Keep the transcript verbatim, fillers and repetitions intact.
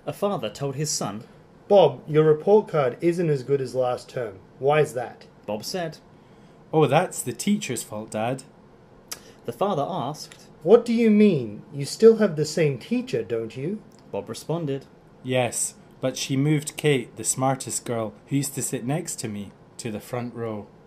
A father told his son. Bob, your report card isn't as good as last term. Why is that? Bob said. Oh, that's the teacher's fault, Dad. The father asked. What do you mean? You still have the same teacher, don't you? Bob responded. Yes, but she moved Kate, the smartest girl, who used to sit next to me, to the front row.